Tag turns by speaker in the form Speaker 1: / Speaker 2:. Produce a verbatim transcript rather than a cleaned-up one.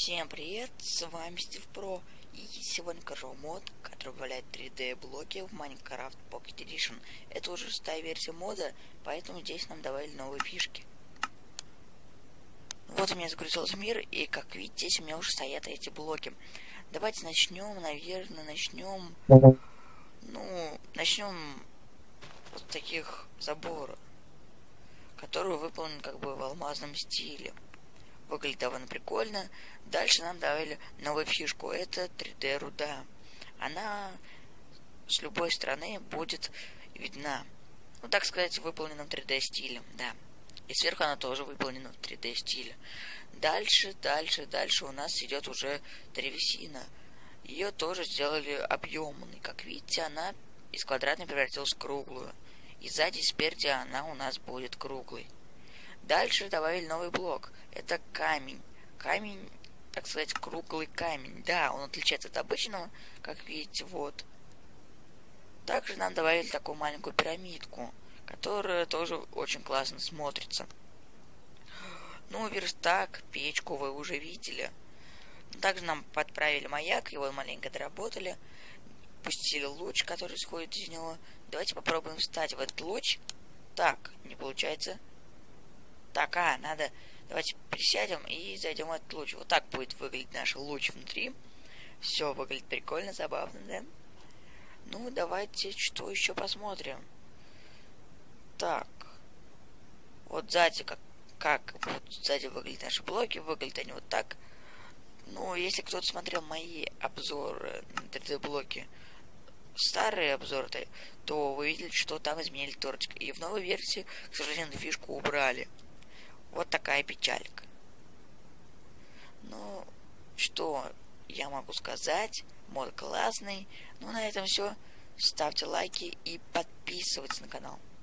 Speaker 1: Всем привет, с вами Стив Про, и сегодня покажу мод, который добавляет три дэ блоки в Minecraft Pocket Edition. Это уже шестая версия мода, поэтому здесь нам добавили новые фишки. Вот у меня загрузился мир, и как видите, здесь у меня уже стоят эти блоки. Давайте начнем, наверное, начнем, ну, начнем с таких заборов, которые выполнены как бы в алмазном стиле. Выглядит довольно прикольно. Дальше нам добавили новую фишку. Это три дэ руда. Она с любой стороны будет видна. Ну, так сказать, выполнена в три дэ стиле, да. И сверху она тоже выполнена в три дэ стиле. Дальше, дальше, дальше у нас идет уже древесина. Ее тоже сделали объемной. Как видите, она из квадратной превратилась в круглую. И сзади, спереди она у нас будет круглой. Дальше добавили новый блок. Это камень. Камень, так сказать, круглый камень. Да, он отличается от обычного, как видите, вот. Также нам добавили такую маленькую пирамидку, которая тоже очень классно смотрится. Ну, верстак, печку вы уже видели. Также нам подправили маяк, его маленько доработали. Пустили луч, который исходит из него. Давайте попробуем встать в этот луч. Так, не получается. Так, а, надо... Давайте присядем и зайдем в этот луч. Вот так будет выглядеть наш луч внутри. Все выглядит прикольно, забавно, да? Ну, давайте что еще посмотрим. Так. Вот сзади, как, как вот сзади выглядят наши блоки. Выглядят они вот так. Ну, если кто-то смотрел мои обзоры на три дэ блоки, старые обзоры, то вы видели, что там изменили тортик. И в новой версии, к сожалению, фишку убрали. Вот такая печалька. Ну, что я могу сказать? Мод классный. Ну, на этом все. Ставьте лайки и подписывайтесь на канал.